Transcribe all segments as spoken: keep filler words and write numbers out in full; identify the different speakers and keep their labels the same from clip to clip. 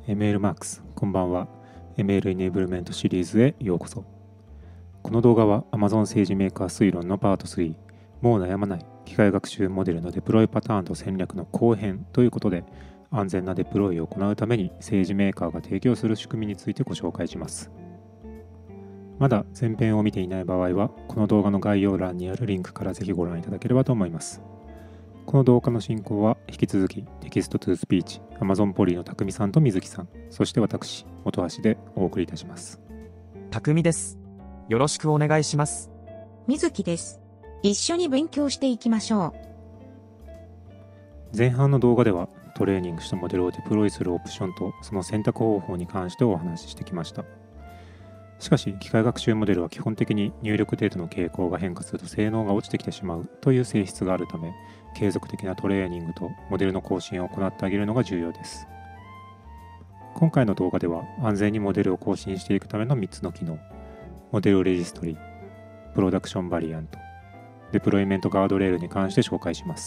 Speaker 1: エムエル マークス、こんばんは。エムエル イネーブルメントシリーズへようこそ。この動画は Amazon 政治メーカー推論のパートスリー、もう悩まない機械学習モデルのデプロイパターンと戦略の後編ということで、安全なデプロイを行うために政治メーカーが提供する仕組みについてご紹介します。まだ前編を見ていない場合は、この動画の概要欄にあるリンクからぜひご覧いただければと思います。この動画の進行は引き続きテキストトゥースピーチ、Amazon ポリの匠さんと水木さん、そして私、本橋でお送りいたします。
Speaker 2: 匠です。よろしくお願いします。
Speaker 3: 水木です。一緒に勉強していきましょ
Speaker 1: う。前半の動画ではトレーニングしたモデルをデプロイするオプションとその選択方法に関してお話ししてきました。しかし、機械学習モデルは基本的に入力データの傾向が変化すると性能が落ちてきてしまうという性質があるため、継続的なトレーニングとモデルの更新を行ってあげるのが重要です。今回の動画では安全にモデルを更新していくためのみっつの機能、モデルレジストリ、プロダクションバリアント、デプロイメントガードレールに関して紹介します。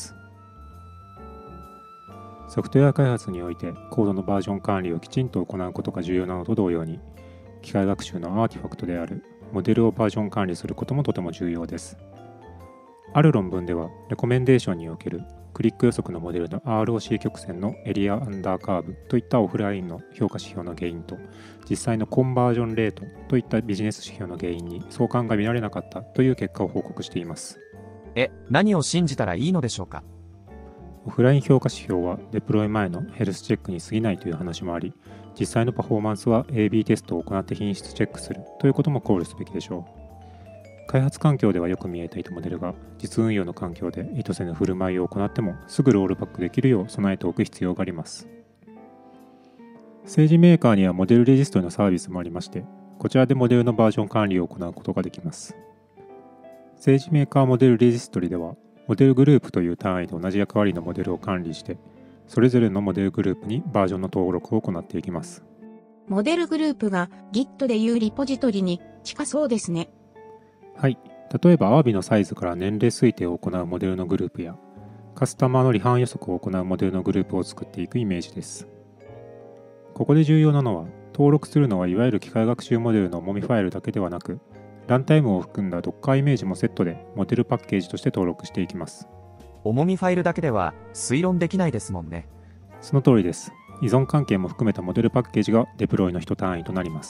Speaker 1: ソフトウェア開発においてコードのバージョン管理をきちんと行うことが重要なのと同様に、機械学習のアーティファクトであるモデルをバージョン管理することもとても重要です。ある論文では、レコメンデーションにおけるクリック予測のモデルの アールオーシー 曲線のエリアアンダーカーブといったオフラインの評価指標の原因と、実際のコンバージョンレートといったビジネス指標の原因に相関が見られなかったという結果を報告しています。
Speaker 2: え、何を信じたらいいのでしょうか。
Speaker 1: オフライン評価指標はデプロイ前のヘルスチェックに過ぎないという話もあり、実際のパフォーマンスは エービー テストを行って品質チェックするということも考慮すべきでしょう。開発環境ではよく見えていたモデルが実運用の環境で意図せぬ振る舞いを行ってもすぐロールバックできるよう備えておく必要があります。政治メーカーにはモデルレジストリのサービスもありまして、こちらでモデルのバージョン管理を行うことができます。政治メーカーモデルレジストリでは、モデルグループという単位で同じ役割のモデルを管理して、それぞれのモデルグループにバージョンの登録を行っていきます。
Speaker 3: う。モデルグループが Git でいうリポジトリに近そうですね。
Speaker 1: はい。例えば、アワビのサイズから年齢推定を行うモデルのグループや、カスタマーの離反予測を行うモデルのグループを作っていくイメージです。ここで重要なのは、登録するのはいわゆる機械学習モデルの重みファイルだけではなく、ランタイムを含んだ Docker イメージもセットでモデルパッケージとして登録していきます。
Speaker 2: 重みファイルだけでは推論できないですもんね。
Speaker 1: その通りです。依存関係も含めたモデルパッケージがデプロイの一単位となります。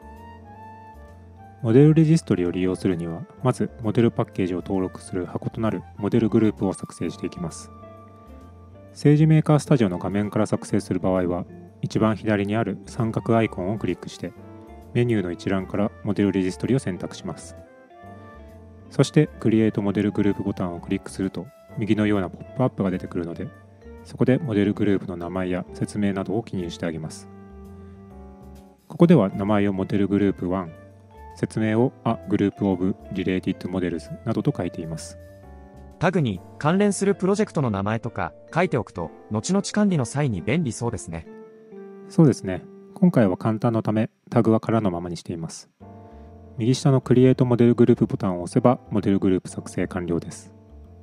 Speaker 1: モデルレジストリを利用するには、まずモデルパッケージを登録する箱となるモデルグループを作成していきます。政治メーカースタジオの画面から作成する場合は、一番左にある三角アイコンをクリックして、メニューの一覧からモデルレジストリを選択します。そして Create モデルグループボタンをクリックすると、右のようなポップアップが出てくるので、そこでモデルグループの名前や説明などを記入してあげます。ここでは名前をモデルグループワン、説明を A Group of Related Models などと書いています。
Speaker 2: タグに関連するプロジェクトの名前とか書いておくと、後々管理の際に便利そうですね。
Speaker 1: そうですね。今回は簡単のため、タグは空のままにしています。右下の Create モデルグループボタンを押せば、モデルグループ作成完了です。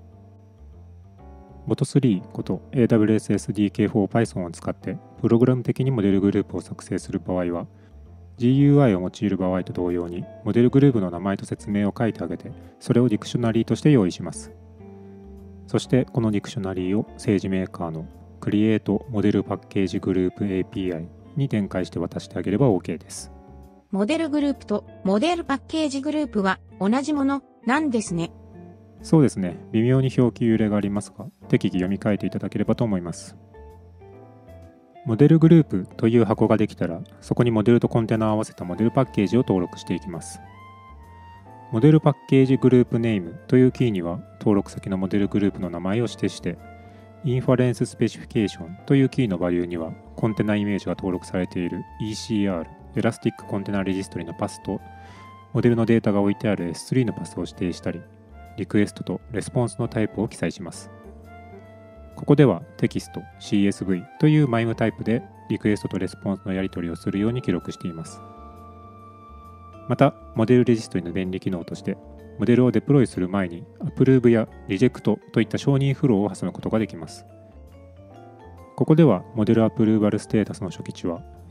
Speaker 1: ボトスリー こと エーダブリューエス エスディーケー フォー Python を使って、プログラム的にモデルグループを作成する場合は、ジーユーアイ を用いる場合と同様に、モデルグループの名前と説明を書いてあげて、それをディクショナリーとして用意します。そして、このディクショナリーを政治メーカーの Create モデルパッケージグループ エーピーアイ に展開して渡してあげれば OK です。
Speaker 3: モデルグループとモデルパッケージグループは同じものなんですね。
Speaker 1: そうですね。微妙に表記揺れがありますが、適宜読み替えていただければと思います。モデルグループという箱ができたら、そこにモデルとコンテナを合わせたモデルパッケージを登録していきます。モデルパッケージグループネームというキーには、登録先のモデルグループの名前を指定して、インファレンススペシフィケーションというキーのバリューには、コンテナイメージが登録されている イーシーアール、エラスティックコンテナレジストリのパスと、モデルのデータが置いてある エススリー のパスを指定したり、リクエストとレスポンスのタイプを記載します。ここではテキスト シーエスブイ というマイムタイプでリクエストとレスポンスのやり取りをするように記録しています。また、モデルレジストリの便利機能として、モデルをデプロイする前にアプルーブやリジェクトといった承認フローを挟むことができます。ここではモデルアプルーバルステータスの初期値は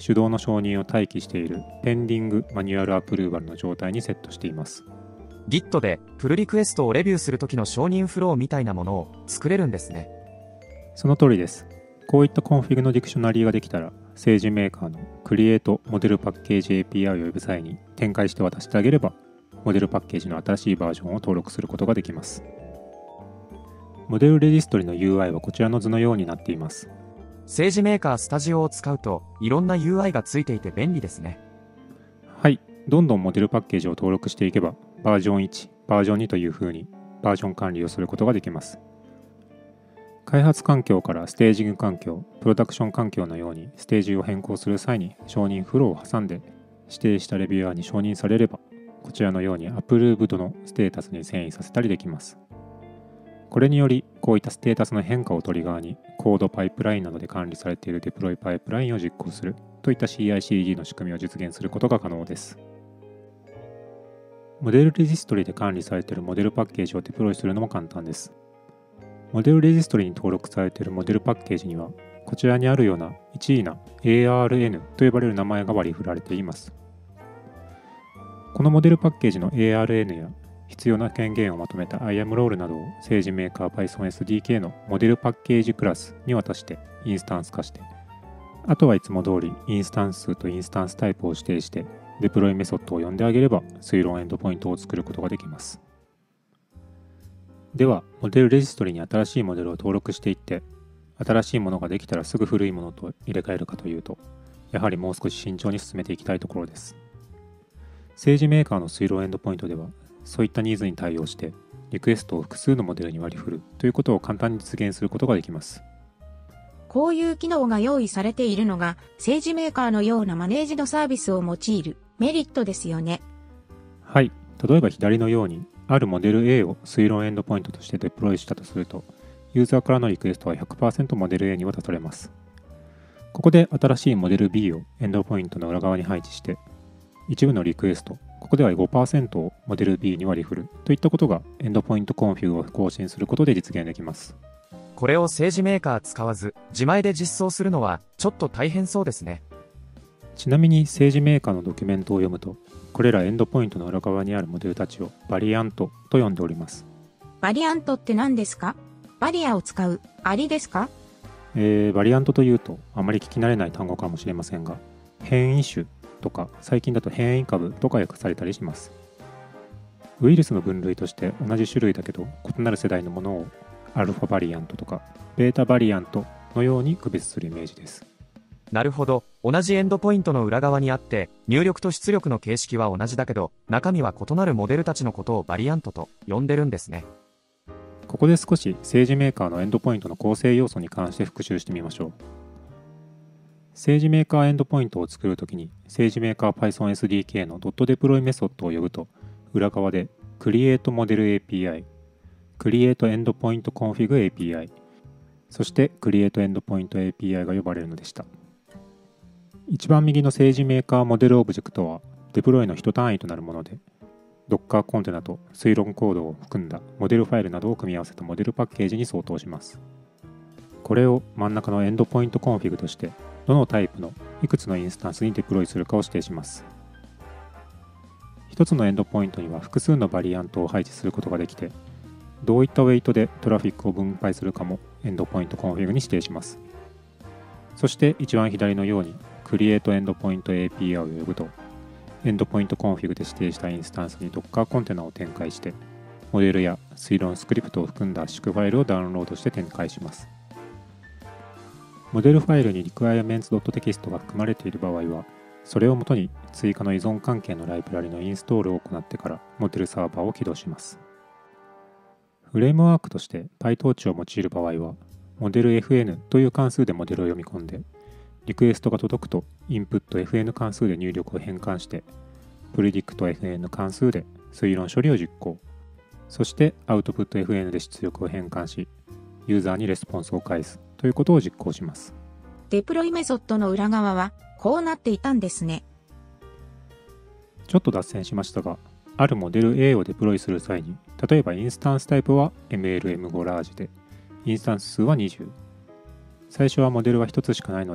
Speaker 1: 手動の承認を待機している Pending Manual Approval の状態にセットしています。
Speaker 2: Git でプルリクエストをレビューするときの承認フローみたいなものを作れるんですね。
Speaker 1: その通りです。こういったコンフィグのディクショナリーができたら、政治メーカーの Create Model Package エーピーアイ を呼ぶ際に展開して渡してあげれば、モデルパッケージの新しいバージョンを登録することができます。モデルレジストリの ユーアイ はこちらの図のようになっています。
Speaker 2: 政治メーカースタジオを使うといろんな ユーアイ がついていて便利ですね。
Speaker 1: はい、どんどんモデルパッケージを登録していけば、バージョンいち、バージョンにというふうにバージョン管理をすることができます。開発環境からステージング環境、プロダクション環境のようにステージを変更する際に承認フローを挟んで指定したレビュアーに承認されれば、こちらのようにアプルーブドのステータスに遷移させたりできます。これにより、こういったステータスの変化をトリガーにコードパイプラインなどで管理されているデプロイパイプラインを実行するといった シーアイシーディー の仕組みを実現することが可能です。モデルレジストリで管理されているモデルパッケージをデプロイするのも簡単です。モデルレジストリに登録されているモデルパッケージには、こちらにあるような一位な エーアールエヌ と呼ばれる名前が割り振られています。このモデルパッケージの エーアールエヌ や必要な権限をまとめた アイエム ロールなどを政治メーカー Python エスディーケー のモデルパッケージクラスに渡してインスタンス化して、あとはいつも通りインスタンス数とインスタンスタイプを指定してデプロイメソッドを呼んであげれば推論エンドポイントを作ることができます。では、モデルレジストリに新しいモデルを登録していって、新しいものができたらすぐ古いものと入れ替えるかというと、やはりもう少し慎重に進めていきたいところです。政治メーカーの推論エンドポイントでは、そういったニーズに対応して、リクエストを複数のモデルに割り振るということを簡単に実現することができます。
Speaker 3: こういう機能が用意されているのが、政治メーカーのようなマネージドサービスを用いるメリットですよね。
Speaker 1: はい。例えば左のように、あるモデル A を推論エンドポイントとしてデプロイしたとすると、ユーザーからのリクエストは ひゃくパーセント モデル A に渡されます。ここで新しいモデル B をエンドポイントの裏側に配置して、一部のリクエスト、ここでは ごパーセント をモデル B に割り振るといったことがエンドポイントコンフィグを更新することで実現できます。
Speaker 2: これを政治メーカー使わず自前で実装するのはちょっと大変そうですね。
Speaker 1: ちなみに政治メーカーのドキュメントを読むと、これらエンドポイントの裏側にあるモデルたちをバリアントと呼んでおります。
Speaker 3: バリアントって何ですか？バリアを使うアリですか？
Speaker 1: えー、バリアントというとあまり聞き慣れない単語かもしれませんが、変異種とか最近だと変異株とか訳されたりします。ウイルスの分類として同じ種類だけど異なる世代のものをアルファバリアントとかベータバリアントのように区別するイメージです。
Speaker 2: なるほど。同じエンドポイントの裏側にあって入力と出力の形式は同じだけど中身は異なるモデルたちのことをバリアントと呼んでるんですね。
Speaker 1: ここで少し政治メーカーのエンドポイントの構成要素に関して復習してみましょう。政治メーカーエンドポイントを作るときに政治メーカー Python エスディーケー の .deploy メソッドを呼ぶと裏側で Create Model エーピーアイ、Create Endpoint Config エーピーアイ、そして Create Endpoint エーピーアイ が呼ばれるのでした。一番右の政治メーカーモデルオブジェクトはデプロイの一単位となるもので、Docker コンテナと推論コードを含んだモデルファイルなどを組み合わせたモデルパッケージに相当します。これを真ん中のエンドポイントコンフィグとしてどのタイプのいくつのインスタンスにデプロイするかを指定します。一つのエンドポイントには複数のバリアントを配置することができて、どういったウェイトでトラフィックを分配するかもエンドポイントコンフィグに指定します。そして一番左のように Create Endpoint エーピーアイ を呼ぶと、エンドポイントコンフィグで指定したインスタンスに Docker コンテナを展開して、モデルや推論スクリプトを含んだ圧縮ファイルをダウンロードして展開します。モデルファイルに requirements.txt が含まれている場合は、それをもとに追加の依存関係のライブラリのインストールを行ってからモデルサーバーを起動します。フレームワークとして PyTorch を用いる場合は、モデル エフエヌ という関数でモデルを読み込んで、リクエストが届くとインプット エフエヌ 関数で入力を変換して、プレディクト エフエヌ 関数で推論処理を実行、そしてアウトプット エフエヌ で出力を変換し、ユーザーにレスポンスを返すということを実行します。
Speaker 3: デプロイメソッドの裏側はこうなっていたんですね。
Speaker 1: ちょっと脱線しましたが、あるモデル A をデプロイする際に、例えばインスタンスタイプは エムエルエムファイブ ラージで、インスタンス数はにじゅう。最初はモデルはひとつしかないので、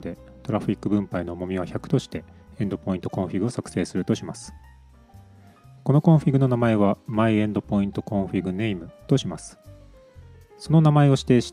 Speaker 1: トラフィック分配の重みはひゃくとしてエンドポイントコンフィグを作成するとします。このコンフィグの名前は myEndpointConfigName とします。その名前を指定して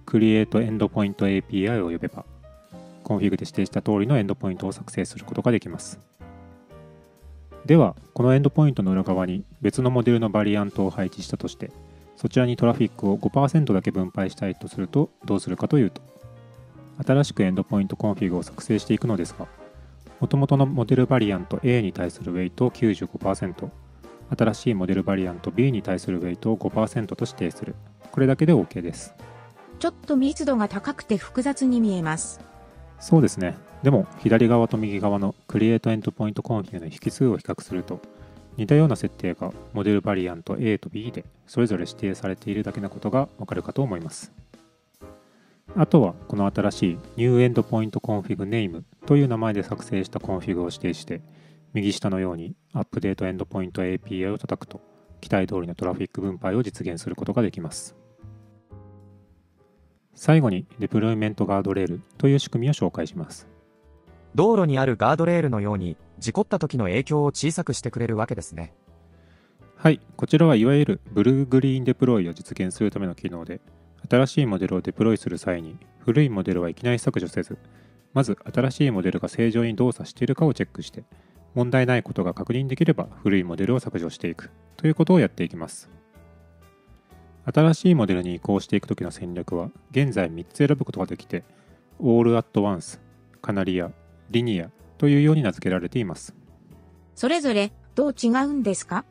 Speaker 1: CreateEndpointAPI を呼べば、コンフィグで指定した通りのエンドポイントを作成することができます。では、このエンドポイントの裏側に別のモデルのバリアントを配置したとして、そちらにトラフィックを ごパーセント だけ分配したいとするとどうするかというと、新しくエンドポイントコンフィグを作成していくのですが、元々のモデルバリアント A に対するウェイトを きゅうじゅうごパーセント、新しいモデルバリアント B に対するウェイトを ごパーセント と指定する。これだけで OK です。
Speaker 3: ちょっと密度が高くて複雑に見えます。
Speaker 1: そうですね。でも、左側と右側の Create Endpoint Config の引数を比較すると、似たような設定がモデルバリアント A と B でそれぞれ指定されているだけなことがわかるかと思います。あとは、この新しい New Endpoint Config Name という名前で作成したコンフィグを指定して、右下のように Update Endpointエーピーアイ を叩くと、期待通りのトラフィック分配を実現することができます。最後に、デプロイメントガードレールという仕組みを紹介します。
Speaker 2: 道路にあるガードレールのように、事故った時の影響を小さくしてくれるわけですね。
Speaker 1: はい、こちらはいわゆるブルーグリーンデプロイを実現するための機能で、新しいモデルをデプロイする際に、古いモデルはいきなり削除せず、まず新しいモデルが正常に動作しているかをチェックして、問題ないことが確認できれば古いモデルを削除していくということをやっていきます。新しいモデルに移行していくときの戦略は、現在みっつ選ぶことができて、All at Once、カナリア、リニアというように名付けられています。
Speaker 3: それぞれどう違うんですか？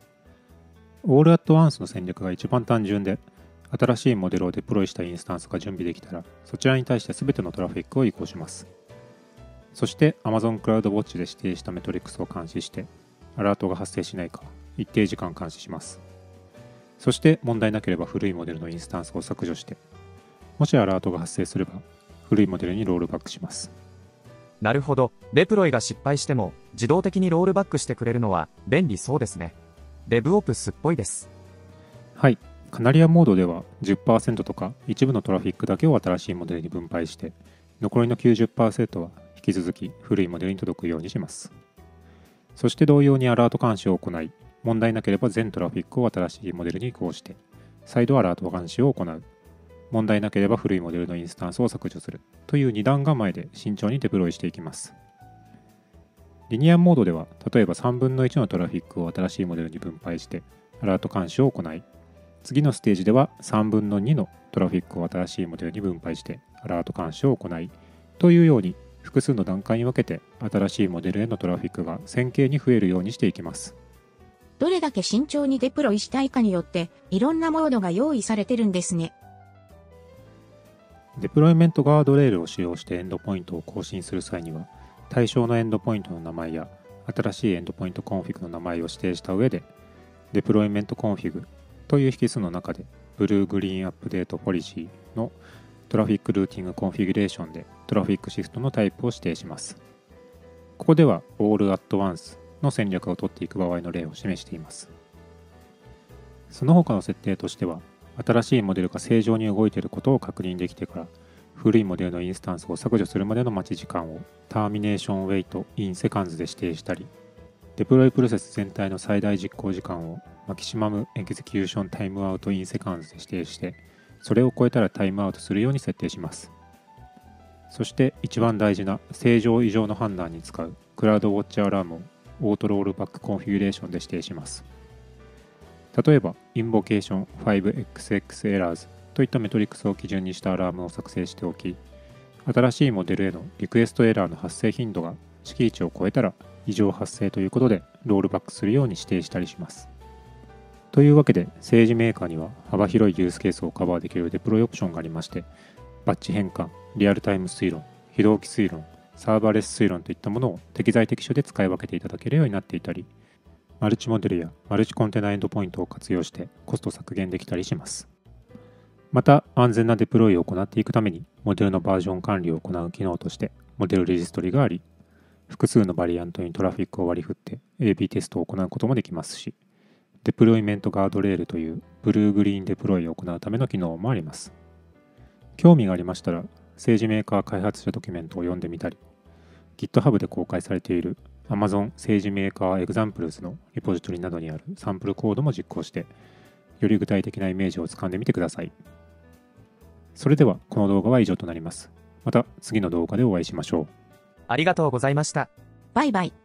Speaker 1: All at Once の戦略が一番単純で、新しいモデルをデプロイしたインスタンスが準備できたら、そちらに対して全てのトラフィックを移行します。そして Amazon CloudWatch で指定したメトリックスを監視して、アラートが発生しないか一定時間監視します。そして問題なければ古いモデルのインスタンスを削除して、もしアラートが発生すれば古いモデルにロールバックします。
Speaker 2: なるほど。デプロイが失敗しても自動的にロールバックしてくれるのは便利そうですね。DevOps っぽいです。
Speaker 1: はい。カナリアモードでは じゅっパーセント とか一部のトラフィックだけを新しいモデルに分配して、残りの きゅうじゅっパーセント は引き続き古いモデルに届くようにします。そして同様にアラート監視を行い、問題なければ全トラフィックを新しいモデルに移行して、再度アラート監視を行う。問題なければ古いモデルのインスタンスを削除するというに段構えで慎重にデプロイしていきます。リニアモードでは、例えばさんぶんのいちのトラフィックを新しいモデルに分配して、アラート監視を行い、次のステージではさんぶんのにのトラフィックを新しいモデルに分配して、アラート監視を行い、というように複数の段階に分けて新しいモデルへのトラフィックが線形に増えるようにしていきます。
Speaker 3: どれだけ慎重にデプロイしたいかによって、いろんなモードが用意されてるんですね。
Speaker 1: デプロイメントガードレールを使用してエンドポイントを更新する際には、対象のエンドポイントの名前や新しいエンドポイントコンフィグの名前を指定した上で、デプロイメントコンフィグという引数の中で、ブルーグリーンアップデートポリシーのトラフィックルーティングコンフィギュレーションでトラフィックシフトのタイプを指定します。ここでは All at Once の戦略を取っていく場合の例を示しています。その他の設定としては、新しいモデルが正常に動いていることを確認できてから、古いモデルのインスタンスを削除するまでの待ち時間をターミネーションウェイト in seconds で指定したり、デプロイプロセス全体の最大実行時間をマキシマムエグゼキューションタイムアウト in seconds で指定して、それを超えたらタイムアウトするように設定します。そして一番大事な正常異常の判断に使うクラウドウォッチアラームをオートロールバックコンフィギュレーションで指定します。例えば、インボケーション ファイブエックスエックス errors といったメトリックスを基準にしたアラームを作成しておき、新しいモデルへのリクエストエラーの発生頻度が敷地を超えたら異常発生ということでロールバックするように指定したりします。というわけで、政治メーカーには幅広いユースケースをカバーできるデプロイオプションがありまして、バッチ変換、リアルタイム推論、非同期推論、サーバーレス推論といったものを適材適所で使い分けていただけるようになっていたり、マルチモデルやマルチコンテナエンドポイントを活用してコスト削減できたりします。また、安全なデプロイを行っていくために、モデルのバージョン管理を行う機能として、モデルレジストリがあり、複数のバリアントにトラフィックを割り振って エービー テストを行うこともできますし、デプロイメントガードレールというブルーグリーンデプロイを行うための機能もあります。興味がありましたら、政治メーカー開発者ドキュメントを読んでみたり、 GitHub で公開されている Amazon 政治メーカー Examples のリポジトリなどにあるサンプルコードも実行して、より具体的なイメージをつかんでみてください。それではこの動画は以上となります。また次の動画でお会いしましょう。
Speaker 2: ありがとうございました。
Speaker 3: バイバイ。